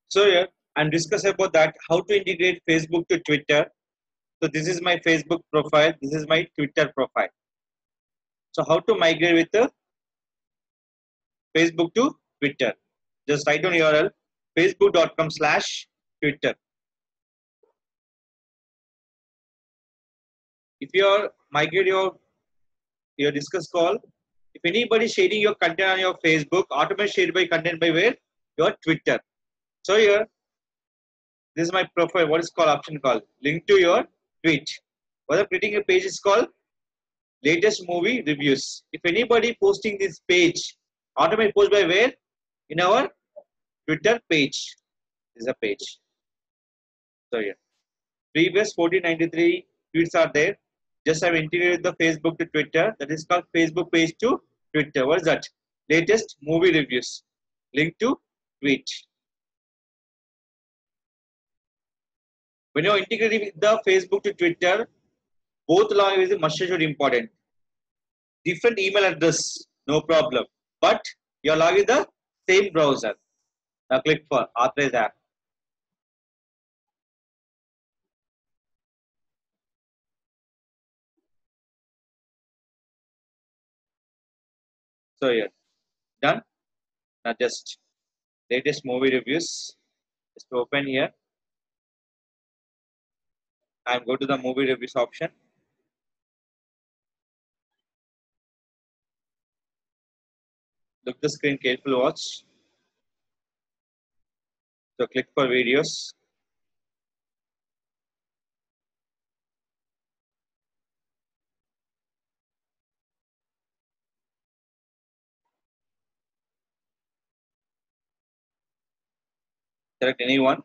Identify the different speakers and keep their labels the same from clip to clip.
Speaker 1: So here I'm discussing about that how to integrate Facebook to Twitter. So this is my Facebook profile. This is my Twitter profile. So how to migrate with the Facebook to Twitter? Just write down URL facebook.com/Twitter. If you are migrate your discuss call, if anybody sharing your content on your Facebook, automatically shared by content by where? Your Twitter. So here this is my profile. What is called option called? Link to your tweet. What the creating a page is called latest movie reviews. If anybody posting this page, automatically post by where? In our Twitter page. This is a page. So yeah. Previous 1493 tweets are there. Just have integrated the Facebook to Twitter. That is called Facebook page to Twitter. What is that? Latest movie reviews. Link to tweet. When you're integrating with the Facebook to Twitter, both languages must be important. Different email address, no problem. But you're logging the same browser. Now click for authorize app. So here, done. Now just latest movie reviews. Just open here. I'm go to the movie reviews option. Look the screen carefully watch. So click for videos. Select anyone.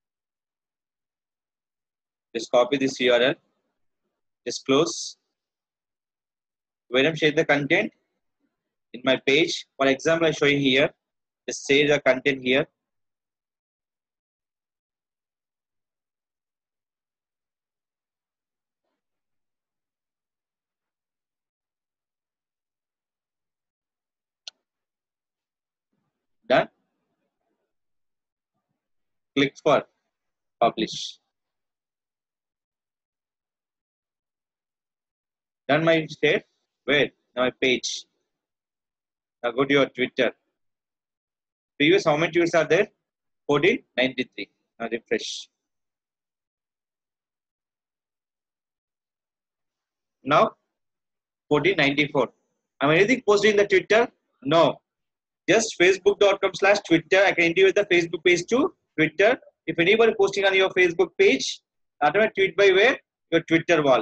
Speaker 1: Just copy this URL. Just close. When I'm sharing the content in my page, for example, I'm showing here. Just save the content here. Done. Click for publish. Done my state. Where? Now my page. Now go to your Twitter. Previous how many tweets are there? 1493. Now refresh. Now 1494. Am anything posted in the Twitter? No. Just facebook.com/Twitter. I can integrate the Facebook page to Twitter. If anybody posting on your Facebook page, automatic tweet by where? Your Twitter wall.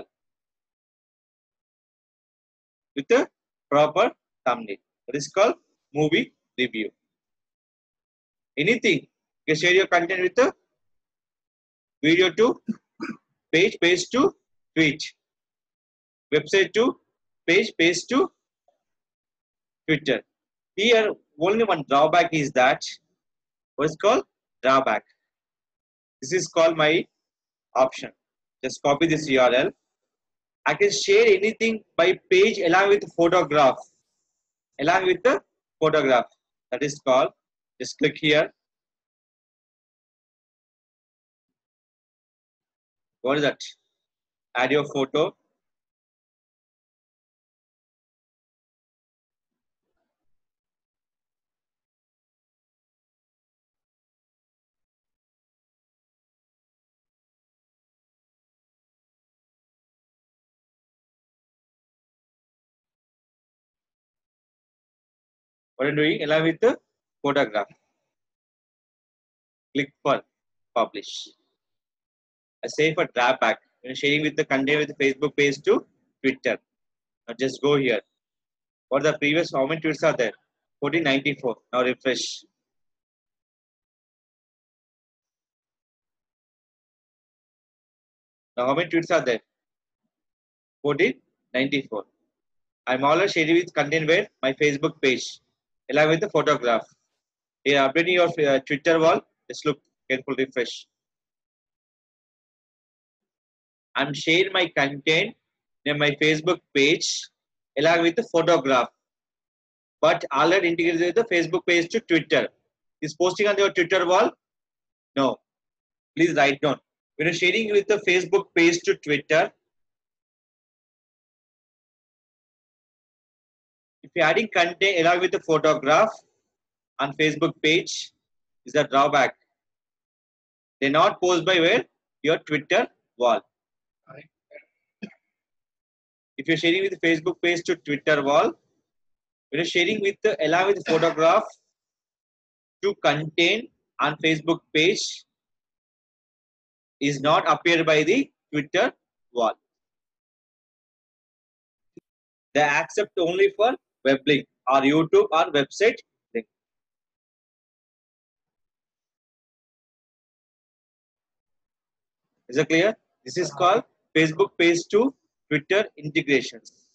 Speaker 1: With a proper thumbnail. That is called movie review. Anything. You can share your content with a video to page to tweet. Website to page to Twitter. Here, only one drawback is that what is called drawback. This is called my option. Just copy this URL. I can share anything by page along with photograph. Along with the photograph. That is called. Just click here. What is that? Add your photo. What I'm doing along with the photograph. Click for publish. I say for drawback. Sharing with the content with the Facebook page to Twitter. Now just go here. What the previous how many tweets are there? 1494. Now refresh. Now how many tweets are there? 1494. I'm always sharing with content where my Facebook page along with the photograph. Here updating your Twitter wall. Just look careful refresh. I'm sharing my content in my Facebook page along with the photograph. But already integrated the Facebook page to Twitter. Is posting on your Twitter wall. No. Please write down. When you're sharing with the Facebook page to Twitter, if you're adding content along with the photograph on Facebook page, is a drawback. They're not posted by where? Your Twitter wall. If you're sharing with the Facebook page to Twitter wall, when you're sharing with the along with the photograph to content on Facebook page is not appeared by the Twitter wall. They accept only for web link or YouTube or website link. Is it clear? This is called Facebook page to Twitter integrations.